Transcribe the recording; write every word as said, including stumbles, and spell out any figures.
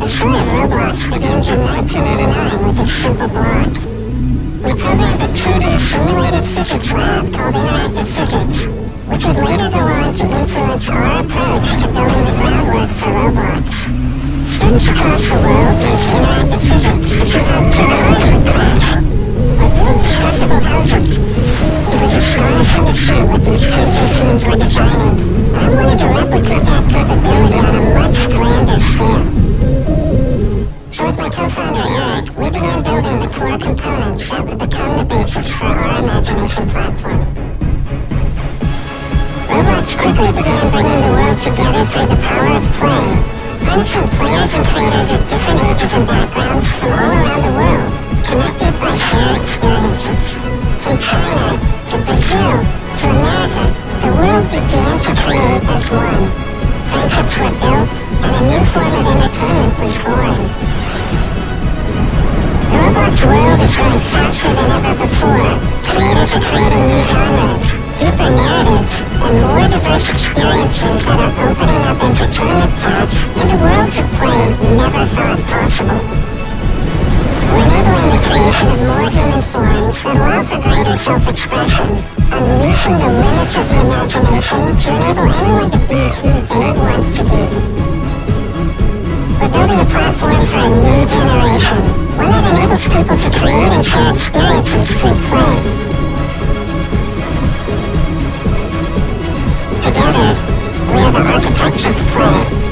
The story of Roblox begins in nineteen eighty-nine with a simple block. We programmed a two D simulated physics lab called Interactive Physics, which would later go on to influence our approach to building the groundwork for Roblox. Students across the world used interactive physics to see how two cars would crash, or build destructible houses. It was astonishing to see what these kids' machines were designing, and I wanted to replicate that capability on a much grander scale. So with my co-founder Eric, we began building the core components that would become the basis for our imagination platform. Roblox quickly began bringing the world together through the power of play, harnessing players and creators at different ages and backgrounds from all around the world, connected by shared experiences. From China to Brazil to America, the world began to create as one. Friendships were built, and a new form of entertainment was born. The Roblox world is growing faster than ever before. Creators are creating new genres, deeper narratives, and more diverse experiences that are opening up entertainment paths into worlds of play we never thought possible. We're enabling the creation of more human forms that allow for greater self-expression, unleashing the limits of the imagination to enable anyone to be who they want to be. We're building a platform for a new generation, one that enables people to create and share experiences through play. Together, we are the architects of play.